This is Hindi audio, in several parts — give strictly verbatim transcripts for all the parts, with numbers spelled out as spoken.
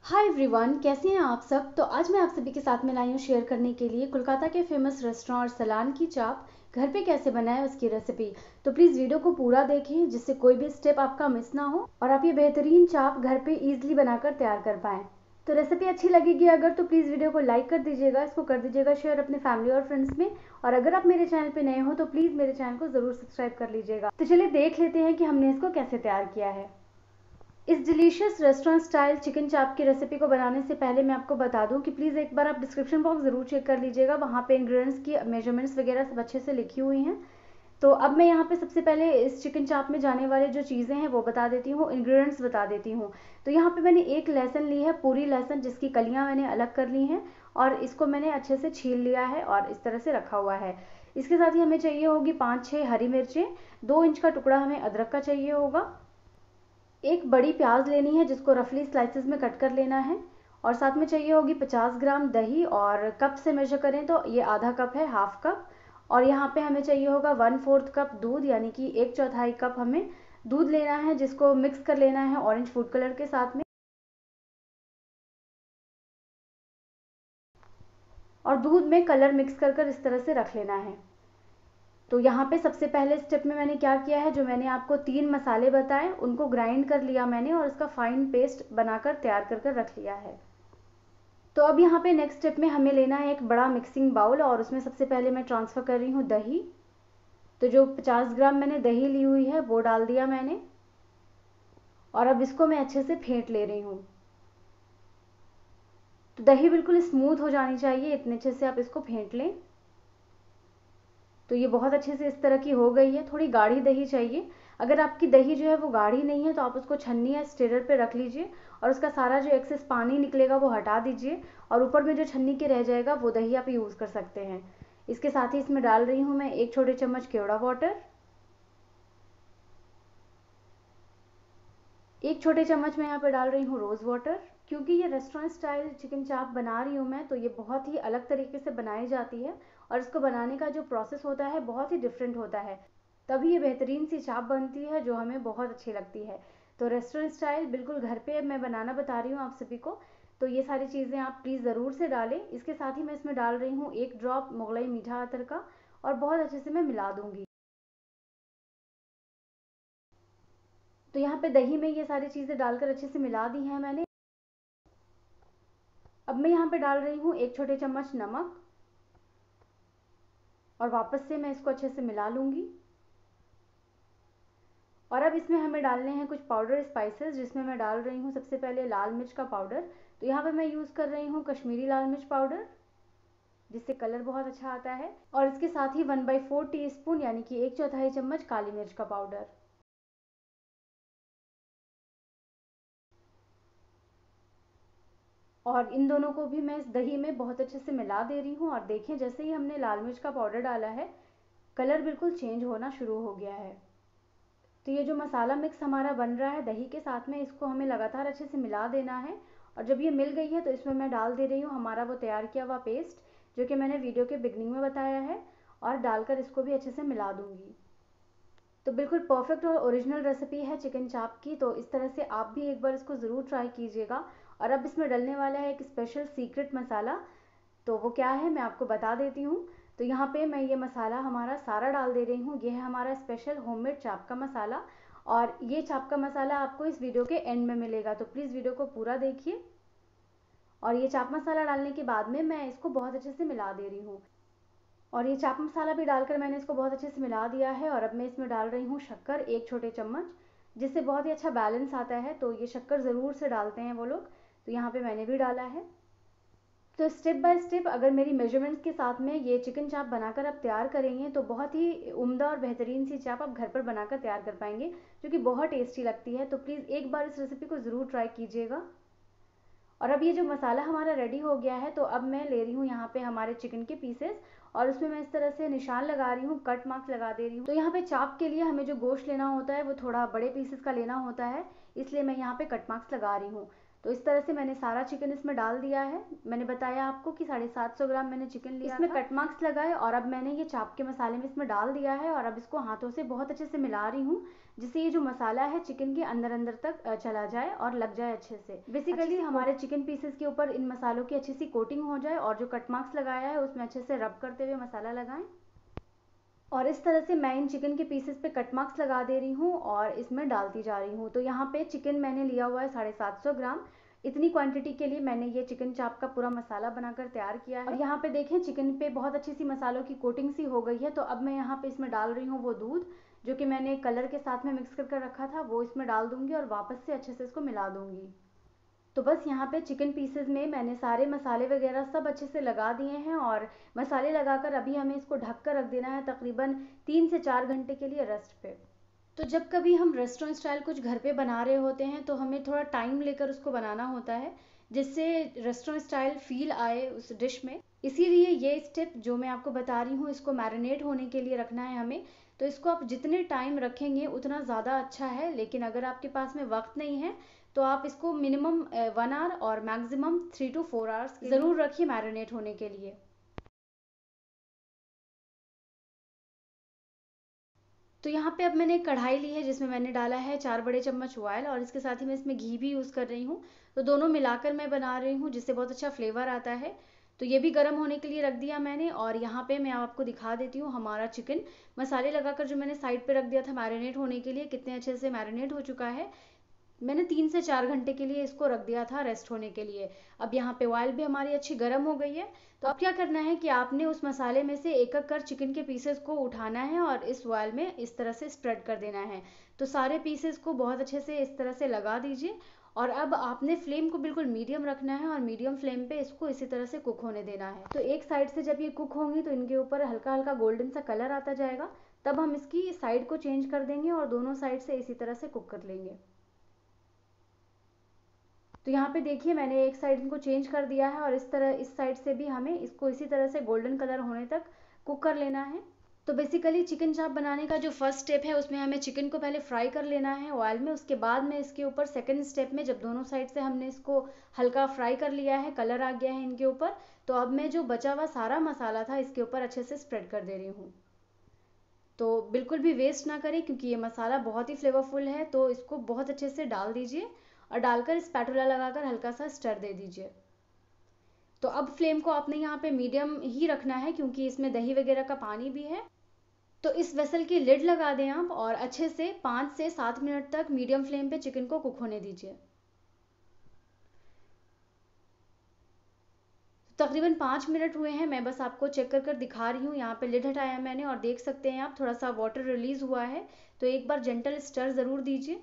हाय एवरीवन, कैसे हैं आप सब। तो आज मैं आप सभी के साथ में लाई हूँ शेयर करने के लिए कोलकाता के फेमस रेस्टोरेंट और सलान की चाप घर पे कैसे बनाएं उसकी रेसिपी। तो प्लीज़ वीडियो को पूरा देखें जिससे कोई भी स्टेप आपका मिस ना हो और आप ये बेहतरीन चाप घर पे इजीली बनाकर तैयार कर पाएँ। तो रेसिपी अच्छी लगेगी अगर तो प्लीज़ वीडियो को लाइक कर दीजिएगा, इसको कर दीजिएगा शेयर अपने फैमिली और फ्रेंड्स में। और अगर आप मेरे चैनल पे नए हो तो प्लीज़ मेरे चैनल को ज़रूर सब्सक्राइब कर लीजिएगा। तो चलिए देख लेते हैं कि हमने इसको कैसे तैयार किया है। इस डिलीशियस रेस्टोरेंट स्टाइल चिकन चाप की रेसिपी को बनाने से पहले मैं आपको बता दूं कि प्लीज़ एक बार आप डिस्क्रिप्शन बॉक्स ज़रूर चेक कर लीजिएगा, वहाँ पे इंग्रेडिएंट्स की मेजरमेंट्स वगैरह सब अच्छे से लिखी हुई हैं। तो अब मैं यहाँ पे सबसे पहले इस चिकन चाप में जाने वाले जो चीज़ें हैं वो बता देती हूँ, इंग्रेडिएंट्स बता देती हूँ। तो यहाँ पे मैंने एक लहसुन ली है, पूरी लहसुन जिसकी कलियाँ मैंने अलग कर ली हैं और इसको मैंने अच्छे से छील लिया है और इस तरह से रखा हुआ है। इसके साथ ही हमें चाहिए होगी पाँच छः हरी मिर्चें, दो इंच का टुकड़ा हमें अदरक का चाहिए होगा, एक बड़ी प्याज लेनी है जिसको रफली स्लाइसेस में कट कर लेना है, और साथ में चाहिए होगी पचास ग्राम दही, और कप से मेजर करें तो ये आधा कप है, हाफ कप। और यहाँ पे हमें चाहिए होगा वन फोर्थ कप दूध, यानी कि एक चौथाई कप हमें दूध लेना है जिसको मिक्स कर लेना है ऑरेंज फूड कलर के साथ में, और दूध में कलर मिक्स कर कर इस तरह से रख लेना है। तो यहाँ पे सबसे पहले स्टेप में मैंने क्या किया है, जो मैंने आपको तीन मसाले बताए उनको ग्राइंड कर लिया मैंने और उसका फाइन पेस्ट बनाकर तैयार कर कर रख लिया है। तो अब यहाँ पे नेक्स्ट स्टेप में हमें लेना है एक बड़ा मिक्सिंग बाउल और उसमें सबसे पहले मैं ट्रांसफ़र कर रही हूँ दही। तो जो पचास ग्राम मैंने दही ली हुई है वो डाल दिया मैंने, और अब इसको मैं अच्छे से फेंट ले रही हूँ। तो दही बिल्कुल स्मूथ हो जानी चाहिए, इतने अच्छे से आप इसको फेंट लें। तो ये बहुत अच्छे से इस तरह की हो गई है, थोड़ी गाढ़ी दही चाहिए। अगर आपकी दही जो है वो गाढ़ी नहीं है तो आप उसको छन्नी या स्टेरर पे रख लीजिए और उसका सारा जो एक्सेस पानी निकलेगा वो हटा दीजिए, और ऊपर में जो छन्नी के रह जाएगा वो दही आप यूज़ कर सकते हैं। इसके साथ ही इसमें डाल रही हूँ मैं एक छोटे चम्मच केवड़ा वाटर, एक छोटे चम्मच में यहाँ पे डाल रही हूँ रोज़ वाटर। क्योंकि ये रेस्टोरेंट स्टाइल चिकन चाप बना रही हूँ मैं तो ये बहुत ही अलग तरीके से बनाई जाती है और इसको बनाने का जो प्रोसेस होता है बहुत ही डिफरेंट होता है, तभी ये बेहतरीन सी चाप बनती है जो हमें बहुत अच्छी लगती है। तो रेस्टोरेंट स्टाइल बिल्कुल घर पे मैं बनाना बता रही हूँ आप सभी को। तो ये सारी चीज़ें आप प्लीज़ ज़रूर से डालें। इसके साथ ही मैं इसमें डाल रही हूँ एक ड्रॉप मुगलई मीठा अतर का, और बहुत अच्छे से मैं मिला दूँगी। तो यहाँ पे दही में ये सारी चीज़ें डालकर अच्छे से मिला दी हैं मैंने। अब मैं यहाँ पे डाल रही हूँ एक छोटे चम्मच नमक, और वापस से मैं इसको अच्छे से मिला लूँगी। और अब इसमें हमें डालने हैं कुछ पाउडर स्पाइसेस, जिसमें मैं डाल रही हूँ सबसे पहले लाल मिर्च का पाउडर। तो यहाँ पे मैं यूज़ कर रही हूँ कश्मीरी लाल मिर्च पाउडर, जिससे कलर बहुत अच्छा आता है। और इसके साथ ही one by four teaspoon यानी कि एक चौथाई चम्मच काली मिर्च का पाउडर। और इन दोनों को भी मैं इस दही में बहुत अच्छे से मिला दे रही हूँ, और देखें जैसे ही हमने लाल मिर्च का पाउडर डाला है कलर बिल्कुल चेंज होना शुरू हो गया है। तो ये जो मसाला मिक्स हमारा बन रहा है दही के साथ में, इसको हमें लगातार अच्छे से मिला देना है। और जब ये मिल गई है तो इसमें मैं डाल दे रही हूँ हमारा वो तैयार किया हुआ पेस्ट, जो कि मैंने वीडियो के बिगनिंग में बताया है, और डालकर इसको भी अच्छे से मिला दूँगी। तो बिल्कुल परफेक्ट और ओरिजिनल रेसिपी है चिकन चाप की, तो इस तरह से आप भी एक बार इसको ज़रूर ट्राई कीजिएगा। और अब इसमें डलने वाला है एक स्पेशल सीक्रेट मसाला, तो वो क्या है मैं आपको बता देती हूँ। तो यहाँ पे मैं ये मसाला हमारा सारा डाल दे रही हूँ, ये है हमारा स्पेशल होममेड चाप का मसाला। और ये चाप का मसाला आपको इस वीडियो के एंड में मिलेगा, तो प्लीज़ वीडियो को पूरा देखिए। और ये चाप मसाला डालने के बाद में मैं इसको बहुत अच्छे से मिला दे रही हूँ, और ये चाप मसाला भी डालकर मैंने इसको बहुत अच्छे से मिला दिया है। और अब मैं इसमें डाल रही हूँ शक्कर एक छोटे चम्मच, जिससे बहुत ही अच्छा बैलेंस आता है, तो ये शक्कर ज़रूर से डालते हैं वो लोग। तो यहाँ पे मैंने भी डाला है। तो स्टेप बाय स्टेप अगर मेरी मेजरमेंट्स के साथ में ये चिकन चाप बनाकर आप तैयार करेंगे तो बहुत ही उम्दा और बेहतरीन सी चाप आप घर पर बनाकर तैयार कर पाएंगे, जो कि बहुत टेस्टी लगती है। तो प्लीज़ एक बार इस रेसिपी को ज़रूर ट्राई कीजिएगा। और अब ये जो मसाला हमारा रेडी हो गया है, तो अब मैं ले रही हूँ यहाँ पे हमारे चिकन के पीसेस, और उसमें मैं इस तरह से निशान लगा रही हूँ, कट मार्क्स लगा दे रही हूँ। तो यहाँ पे चाप के लिए हमें जो गोश्त लेना होता है वो थोड़ा बड़े पीसेस का लेना होता है, इसलिए मैं यहाँ पे कट मार्क्स लगा रही हूँ। तो इस तरह से मैंने सारा चिकन इसमें डाल दिया है। मैंने बताया आपको कि साढ़े सात सौ ग्राम मैंने चिकन लिया इसमें कट मार्क्स लगाए और अब मैंने ये चाप के मसाले में इसमें डाल दिया है और अब इसको हाथों से बहुत अच्छे से मिला रही हूँ, जिससे ये जो मसाला है चिकन के अंदर अंदर तक चला जाए और लग जाए अच्छे से। बेसिकली हमारे चिकन पीसेस के ऊपर इन मसालों की अच्छी सी कोटिंग हो जाए और जो कट मार्क्स लगाया है उसमें अच्छे से रब करते हुए मसाला लगाएं। और इस तरह से मैं इन चिकन के पीसेस पे कट मार्क्स लगा दे रही हूँ और इसमें डालती जा रही हूँ। तो यहाँ पे चिकन मैंने लिया हुआ है साढ़े सात सौ ग्राम। इतनी क्वांटिटी के लिए मैंने ये चिकन चाप का पूरा मसाला बनाकर तैयार किया है। और यहाँ पे देखें चिकन पे बहुत अच्छी सी मसालों की कोटिंग सी हो गई है। तो अब मैं यहाँ पे इसमें डाल रही हूँ वो दूध जो कि मैंने कलर के साथ में मिक्स करके रखा था, वो इसमें डाल दूंगी और वापस से अच्छे से इसको मिला दूंगी। तो बस यहाँ पे चिकन पीसेस में मैंने सारे मसाले वगैरह सब अच्छे से लगा दिए हैं और मसाले लगाकर अभी हमें इसको ढक कर रख देना है तकरीबन तीन से चार घंटे के लिए रेस्ट पे। तो जब कभी हम रेस्टोरेंट स्टाइल कुछ घर पे बना रहे होते हैं तो हमें थोड़ा टाइम लेकर उसको बनाना होता है, जिससे रेस्टोरेंट स्टाइल फील आए उस डिश में। इसीलिए ये स्टेप जो मैं आपको बता रही हूँ, इसको मैरिनेट होने के लिए रखना है हमें। तो इसको आप जितने टाइम रखेंगे उतना ज़्यादा अच्छा है, लेकिन अगर आपके पास में वक्त नहीं है तो आप इसको मिनिमम वन आवर और maximum three to four hours ज़रूर रखिए मैरिनेट होने के लिए। तो यहाँ पे अब मैंने कढ़ाई ली है जिसमें मैंने डाला है चार बड़े चम्मच ऑयल और इसके साथ ही मैं इसमें घी भी यूज़ कर रही हूँ। तो दोनों मिलाकर मैं बना रही हूँ जिससे बहुत अच्छा फ्लेवर आता है। तो ये भी गर्म होने के लिए रख दिया मैंने और यहाँ पे मैं आपको दिखा देती हूँ हमारा चिकन मसाले लगाकर जो मैंने साइड पे रख दिया था मैरिनेट होने के लिए, कितने अच्छे से मैरिनेट हो चुका है। मैंने तीन से चार घंटे के लिए इसको रख दिया था रेस्ट होने के लिए। अब यहाँ पे ऑयल भी हमारी अच्छी गर्म हो गई है। तो अब क्या करना है कि आपने उस मसाले में से एक एक कर चिकन के पीसेस को उठाना है और इस ऑयल में इस तरह से स्प्रेड कर देना है। तो सारे पीसेस को बहुत अच्छे से इस तरह से लगा दीजिए और अब आपने फ्लेम को बिल्कुल मीडियम रखना है और मीडियम फ्लेम पे इसको इसी तरह से कुक होने देना है। तो एक साइड से जब ये कुक होंगी तो इनके ऊपर हल्का हल्का गोल्डन सा कलर आता जाएगा, तब हम इसकी साइड को चेंज कर देंगे और दोनों साइड से इसी तरह से कुक कर लेंगे। तो यहाँ पे देखिए मैंने एक साइड इनको चेंज कर दिया है और इस तरह इस साइड से भी हमें इसको इसी तरह से गोल्डन कलर होने तक कुक कर लेना है। तो बेसिकली चिकन चाप बनाने का जो फर्स्ट स्टेप है उसमें हमें चिकन को पहले फ्राई कर लेना है ऑयल में। उसके बाद में इसके ऊपर सेकंड स्टेप में जब दोनों साइड से हमने इसको हल्का फ्राई कर लिया है, कलर आ गया है इनके ऊपर, तो अब मैं जो बचा हुआ सारा मसाला था इसके ऊपर अच्छे से स्प्रेड कर दे रही हूँ। तो बिल्कुल भी वेस्ट ना करें क्योंकि ये मसाला बहुत ही फ्लेवरफुल है। तो इसको बहुत अच्छे से डाल दीजिए और डालकर स्पैटुला लगाकर हल्का सा स्टर दे दीजिए। तो अब फ्लेम को आपने यहाँ पे मीडियम ही रखना है क्योंकि इसमें दही वगैरह का पानी भी है। तो इस वेसल की लिड लगा दें आप और अच्छे से पाँच से सात मिनट तक मीडियम फ्लेम पे चिकन को कुक होने दीजिए। तकरीबन पाँच मिनट हुए हैं, मैं बस आपको चेक कर कर दिखा रही हूँ। यहाँ पे लिड हटाया मैंने और देख सकते हैं आप थोड़ा सा वाटर रिलीज हुआ है। तो एक बार जेंटल स्टर ज़रूर दीजिए।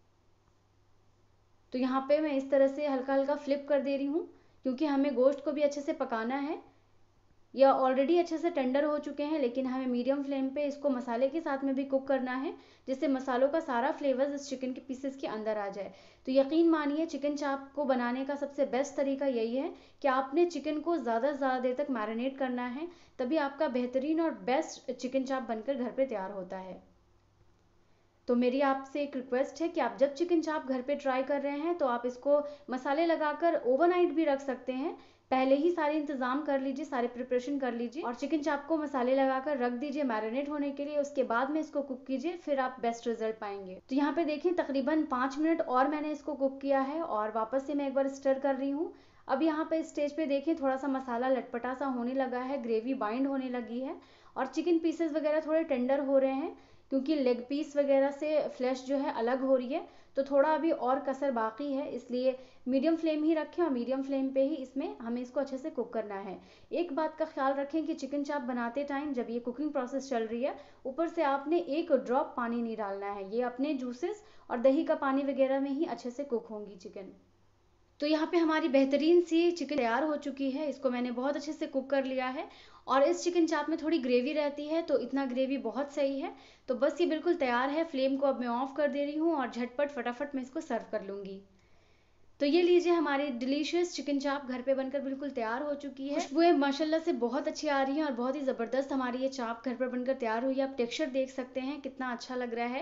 तो यहाँ पे मैं इस तरह से हल्का हल्का फ्लिप कर दे रही हूँ क्योंकि हमें गोश्त को भी अच्छे से पकाना है। यह ऑलरेडी अच्छे से टेंडर हो चुके हैं लेकिन हमें मीडियम फ्लेम पे इसको मसाले के साथ में भी कुक करना है जिससे मसालों का सारा फ्लेवर इस चिकन के पीसेस के अंदर आ जाए। तो यकीन मानिए चिकन चाप को बनाने का सबसे बेस्ट तरीका यही है कि आपने चिकन को ज़्यादा से ज़्यादा देर तक मैरिनेट करना है, तभी आपका बेहतरीन और बेस्ट चिकन चाप बनकर घर पर तैयार होता है। तो मेरी आपसे एक रिक्वेस्ट है कि आप जब चिकन चाप घर पे ट्राई कर रहे हैं तो आप इसको मसाले लगाकर ओवरनाइट भी रख सकते हैं। पहले ही सारे इंतजाम कर लीजिए, सारे प्रिपरेशन कर लीजिए और चिकन चाप को मसाले लगाकर रख दीजिए मैरिनेट होने के लिए। उसके बाद में इसको कुक कीजिए, फिर आप बेस्ट रिजल्ट पाएंगे। तो यहाँ पे देखिए तकरीबन पाँच मिनट और मैंने इसको कुक किया है और वापस से मैं एक बार स्टर कर रही हूँ। अब यहाँ पे स्टेज पे देखिए थोड़ा सा मसाला लटपटा सा होने लगा है, ग्रेवी बाइंड होने लगी है और चिकन पीसेस वगैरह थोड़े टेंडर हो रहे हैं क्योंकि लेग पीस वगैरह से फ्लैश जो है अलग हो रही है। तो थोड़ा अभी और कसर बाकी है, इसलिए मीडियम फ्लेम ही रखें और मीडियम फ्लेम पे ही इसमें हमें इसको अच्छे से कुक करना है। एक बात का ख्याल रखें कि चिकन चाप बनाते टाइम जब ये कुकिंग प्रोसेस चल रही है, ऊपर से आपने एक ड्रॉप पानी नहीं डालना है। ये अपने जूसेस और दही का पानी वगैरह में ही अच्छे से कुक होंगी चिकन। तो यहाँ पे हमारी बेहतरीन सी चिकन तैयार हो चुकी है। इसको मैंने बहुत अच्छे से कुक कर लिया है और इस चिकन चाप में थोड़ी ग्रेवी रहती है तो इतना ग्रेवी बहुत सही है। तो बस ये बिल्कुल तैयार है। फ्लेम को अब मैं ऑफ कर दे रही हूँ और झटपट फटाफट मैं इसको सर्व कर लूँगी। तो ये लीजिए हमारी डिलीशियस चिकन चाप घर पे बनकर बिल्कुल तैयार हो चुकी है। खुशबुएं माशाल्लाह से बहुत अच्छी आ रही हैं और बहुत ही ज़बरदस्त हमारी ये चाप घर पर बनकर तैयार हुई है। आप टेक्सचर देख सकते हैं कितना अच्छा लग रहा है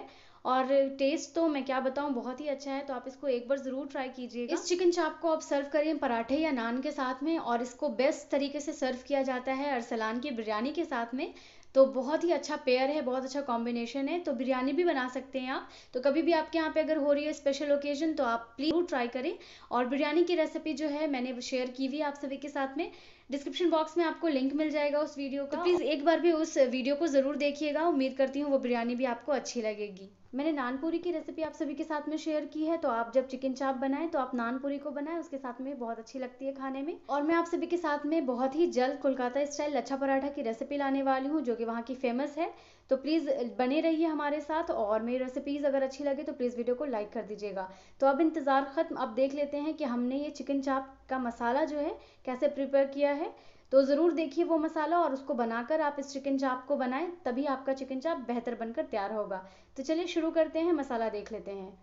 और टेस्ट तो मैं क्या बताऊं, बहुत ही अच्छा है। तो आप इसको एक बार ज़रूर ट्राई कीजिएगा। इस चिकन चाप को आप सर्व करें पराठे या नान के साथ में, और इसको बेस्ट तरीके से सर्व किया जाता है अरसलान की बिरयानी के साथ में। तो बहुत ही अच्छा पेयर है, बहुत अच्छा कॉम्बिनेशन है। तो बिरयानी भी बना सकते हैं आप। तो कभी भी आपके यहाँ पे अगर हो रही है स्पेशल ओकेजन तो आप प्लीज़ ट्राई करें। और बिरयानी की रेसिपी जो है मैंने शेयर की हुई है आप सभी के साथ में। डिस्क्रिप्शन बॉक्स में आपको लिंक मिल जाएगा उस वीडियो का, तो प्लीज़ एक बार भी उस वीडियो को ज़रूर देखिएगा। उम्मीद करती हूँ वो बिरयानी भी आपको अच्छी लगेगी। मैंने नान पूरी की रेसिपी आप सभी के साथ में शेयर की है। तो आप जब चिकन चाप बनाएं तो आप नान पूरी को बनाएं, उसके साथ में बहुत अच्छी लगती है खाने में। और मैं आप सभी के साथ में बहुत ही जल्द कोलकाता स्टाइल लच्छा पराठा की रेसिपी लाने वाली हूँ, जो कि वहाँ की फेमस है। तो प्लीज़ बने रहिए हमारे साथ, और मेरी रेसिपीज़ अगर अच्छी लगे तो प्लीज़ वीडियो को लाइक कर दीजिएगा। तो अब इंतज़ार ख़त्म, अब देख लेते हैं कि हमने ये चिकन चाप का मसाला जो है कैसे प्रिपेयर किया है। तो ज़रूर देखिए वो मसाला, और उसको बनाकर आप इस चिकन चाप को बनाएं, तभी आपका चिकन चाप बेहतर बनकर तैयार होगा। तो चलिए शुरू करते हैं, मसाला देख लेते हैं।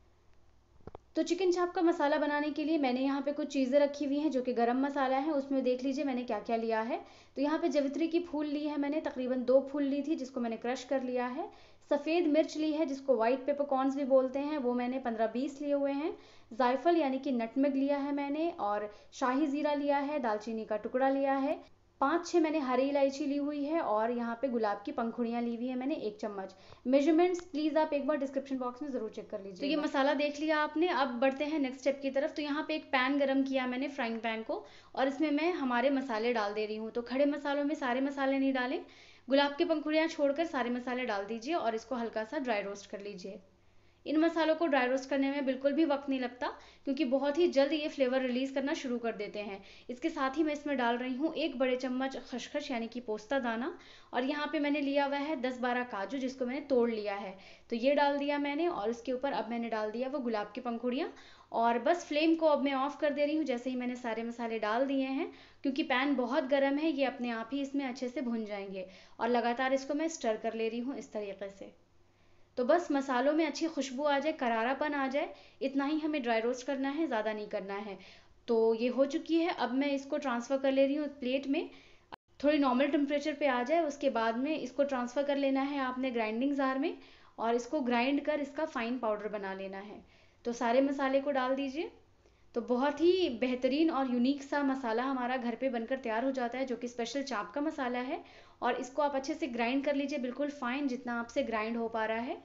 तो चिकन चाप का मसाला बनाने के लिए मैंने यहाँ पे कुछ चीज़ें रखी हुई हैं जो कि गरम मसाला है। उसमें देख लीजिए मैंने क्या क्या लिया है। तो यहाँ पे जवित्री की फूल ली है मैंने, तकरीबन दो फूल ली थी, जिसको मैंने क्रश कर लिया है। सफ़ेद मिर्च ली है, जिसको वाइट पेपरकॉर्न्स भी बोलते हैं, वो मैंने पंद्रह बीस लिए हुए हैं। जायफल यानी कि नटमेग लिया है मैंने, और शाही ज़ीरा लिया है, दालचीनी का टुकड़ा लिया है, पाँच छः मैंने हरी इलायची ली हुई है, और यहाँ पे गुलाब की पंखुड़ियाँ ली हुई है मैंने एक चम्मच। मेजरमेंट्स प्लीज़ आप एक बार डिस्क्रिप्शन बॉक्स में ज़रूर चेक कर लीजिए। तो ये मसाला देख लिया आपने, अब बढ़ते हैं नेक्स्ट स्टेप की तरफ। तो यहाँ पे एक पैन गरम किया मैंने, फ्राइंग पैन को, और इसमें मैं हमारे मसाले डाल दे रही हूँ। तो खड़े मसालों में सारे मसाले नहीं डालें, गुलाब की पंखुड़ियाँ छोड़कर सारे मसाले डाल दीजिए, और इसको हल्का सा ड्राई रोस्ट कर लीजिए। इन मसालों को ड्राई रोस्ट करने में बिल्कुल भी वक्त नहीं लगता, क्योंकि बहुत ही जल्द ये फ्लेवर रिलीज़ करना शुरू कर देते हैं। इसके साथ ही मैं इसमें डाल रही हूँ एक बड़े चम्मच खसखस यानी कि पोस्ता दाना, और यहाँ पे मैंने लिया हुआ है दस बारह काजू, जिसको मैंने तोड़ लिया है। तो ये डाल दिया मैंने, और इसके ऊपर अब मैंने डाल दिया वो गुलाब की पंखुड़ियाँ, और बस फ्लेम को अब मैं ऑफ कर दे रही हूँ जैसे ही मैंने सारे मसाले डाल दिए हैं, क्योंकि पैन बहुत गर्म है, ये अपने आप ही इसमें अच्छे से भुन जाएंगे। और लगातार इसको मैं स्टर कर ले रही हूँ इस तरीके से। तो बस मसालों में अच्छी खुशबू आ जाए, करारापन आ जाए, इतना ही हमें ड्राई रोस्ट करना है, ज़्यादा नहीं करना है। तो ये हो चुकी है, अब मैं इसको ट्रांसफ़र कर ले रही हूँ प्लेट में। थोड़ी नॉर्मल टेम्परेचर पे आ जाए, उसके बाद में इसको ट्रांसफ़र कर लेना है आपने ग्राइंडिंग जार में, और इसको ग्राइंड कर इसका फ़ाइन पाउडर बना लेना है। तो सारे मसाले को डाल दीजिए। तो बहुत ही बेहतरीन और यूनिक सा मसाला हमारा घर पे बनकर तैयार हो जाता है, जो कि स्पेशल चाप का मसाला है। और इसको आप अच्छे से ग्राइंड कर लीजिए, बिल्कुल फाइन, जितना आपसे ग्राइंड हो पा रहा है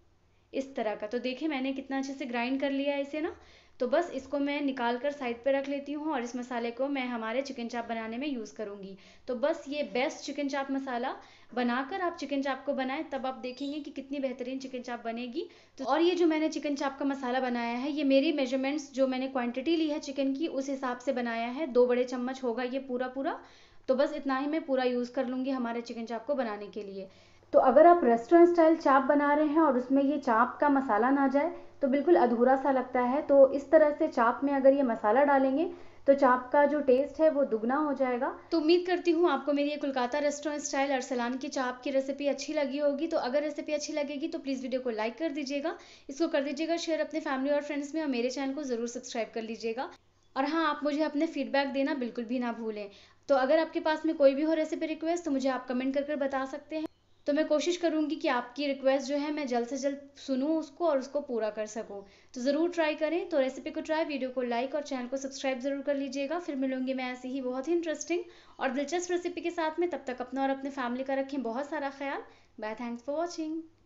इस तरह का। तो देखिए मैंने कितना अच्छे से ग्राइंड कर लिया है इसे ना। तो बस इसको मैं निकाल कर साइड पे रख लेती हूँ, और इस मसाले को मैं हमारे चिकन चाप बनाने में यूज़ करूँगी। तो बस ये बेस्ट चिकन चाप मसाला बनाकर आप चिकन चाप को बनाएं, तब आप देखेंगे कि कितनी बेहतरीन चिकन चाप बनेगी। तो और ये जो मैंने चिकन चाप का मसाला बनाया है, ये मेरी मेजरमेंट्स जो मैंने क्वांटिटी ली है चिकन की, उस हिसाब से बनाया है। दो बड़े चम्मच होगा ये पूरा पूरा। तो बस इतना ही मैं पूरा यूज़ कर लूँगी हमारे चिकन चाप को बनाने के लिए। तो अगर आप रेस्टोरेंट स्टाइल चाप बना रहे हैं और उसमें ये चाप का मसाला ना जाए तो बिल्कुल अधूरा सा लगता है। तो इस तरह से चाप में अगर ये मसाला डालेंगे तो चाप का जो टेस्ट है वो दुगना हो जाएगा। तो उम्मीद करती हूँ आपको मेरी ये कोलकाता रेस्टोरेंट स्टाइल अरसलान की चाप की रेसिपी अच्छी लगी होगी। तो अगर रेसिपी अच्छी लगेगी तो प्लीज़ वीडियो को लाइक कर दीजिएगा, इसको कर दीजिएगा शेयर अपने फैमिली और फ्रेंड्स में, और मेरे चैनल को ज़रूर सब्सक्राइब कर लीजिएगा। और हाँ, आप मुझे अपने फीडबैक देना बिल्कुल भी ना भूलें। तो अगर आपके पास में कोई भी हो रेसिपी रिक्वेस्ट तो मुझे आप कमेंट कर कर बता सकते हैं। तो मैं कोशिश करूँगी कि आपकी रिक्वेस्ट जो है मैं जल्द से जल्द सुनूँ उसको, और उसको पूरा कर सकूँ। तो ज़रूर ट्राई करें। तो रेसिपी को ट्राई, वीडियो को लाइक और चैनल को सब्सक्राइब ज़रूर कर लीजिएगा। फिर मिलूंगी मैं ऐसी ही बहुत ही इंटरेस्टिंग और दिलचस्प रेसिपी के साथ में। तब तक अपना और अपने फैमिली का रखें बहुत सारा ख्याल। Bye, thanks for watching.